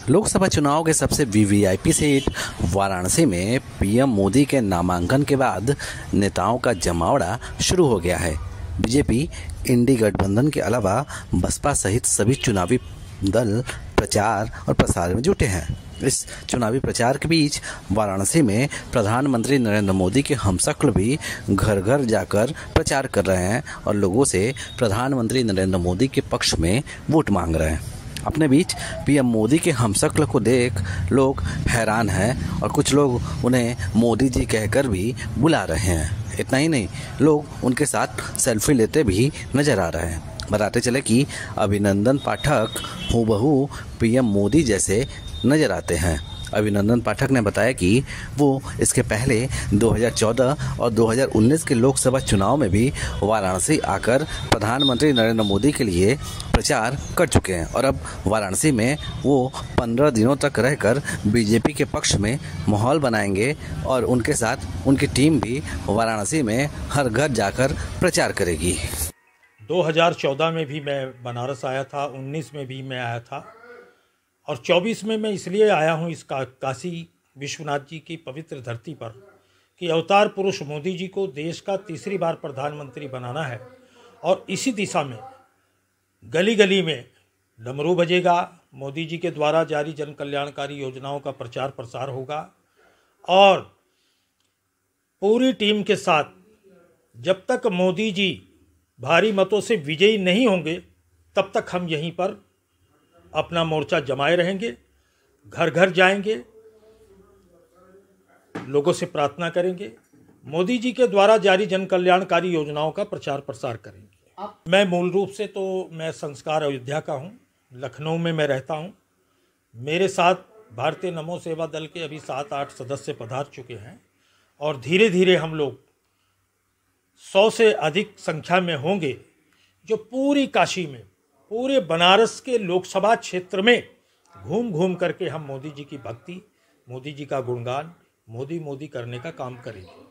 लोकसभा चुनाव के सबसे वीवीआईपी सीट वाराणसी में पीएम मोदी के नामांकन के बाद नेताओं का जमावड़ा शुरू हो गया है। बीजेपी, इंडी गठबंधन के अलावा बसपा सहित सभी चुनावी दल प्रचार और प्रसार में जुटे हैं। इस चुनावी प्रचार के बीच वाराणसी में प्रधानमंत्री नरेंद्र मोदी के हमशक्ल भी घर घर जाकर प्रचार कर रहे हैं और लोगों से प्रधानमंत्री नरेंद्र मोदी के पक्ष में वोट मांग रहे हैं। अपने बीच पीएम मोदी के हमशक्ल को देख लोग हैरान हैं और कुछ लोग उन्हें मोदी जी कहकर भी बुला रहे हैं। इतना ही नहीं, लोग उनके साथ सेल्फी लेते भी नजर आ रहे हैं। बताते चले कि अभिनंदन पाठक हूबहू पीएम मोदी जैसे नजर आते हैं। अभिनंदन पाठक ने बताया कि वो इसके पहले 2014 और 2019 के लोकसभा चुनाव में भी वाराणसी आकर प्रधानमंत्री नरेंद्र मोदी के लिए प्रचार कर चुके हैं और अब वाराणसी में वो 15 दिनों तक रहकर बीजेपी के पक्ष में माहौल बनाएंगे और उनके साथ उनकी टीम भी वाराणसी में हर घर जाकर प्रचार करेगी। 2014 में भी मैं बनारस आया था, 19 में भी मैं आया था और 24 में मैं इसलिए आया हूँ इस काशी विश्वनाथ जी की पवित्र धरती पर कि अवतार पुरुष मोदी जी को देश का तीसरी बार प्रधानमंत्री बनाना है और इसी दिशा में गली गली में डमरू बजेगा। मोदी जी के द्वारा जारी जन कल्याणकारी योजनाओं का प्रचार प्रसार होगा और पूरी टीम के साथ जब तक मोदी जी भारी मतों से विजयी नहीं होंगे तब तक हम यहीं पर अपना मोर्चा जमाए रहेंगे, घर घर जाएंगे, लोगों से प्रार्थना करेंगे, मोदी जी के द्वारा जारी जन कल्याणकारी योजनाओं का प्रचार प्रसार करेंगे। मैं मूल रूप से तो मैं संस्कार अयोध्या का हूं, लखनऊ में मैं रहता हूं। मेरे साथ भारतीय नमो सेवा दल के अभी 7-8 सदस्य पधार चुके हैं और धीरे धीरे हम लोग 100 से अधिक संख्या में होंगे जो पूरी काशी में, पूरे बनारस के लोकसभा क्षेत्र में घूम घूम करके हम मोदी जी की भक्ति, मोदी जी का गुणगान, मोदी मोदी करने का काम करेंगे।